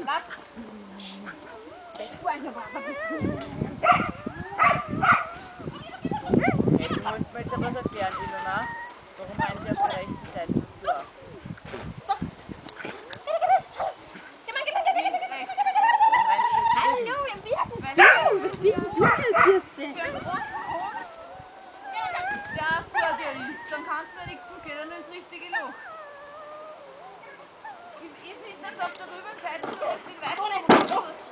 Blatt. Hey, du musst mir jetzt aber was erklären, Ilona. Warum eigentlich auf der rechten Seite das Tor? Hallo, wer bist du? Was bist denn du für Für einen großen Hund, der vor dir ist, dann kannst du wenigstens gehen ins richtige Loch. Ich finde das auf der Rübenseite, du musst ihn weiter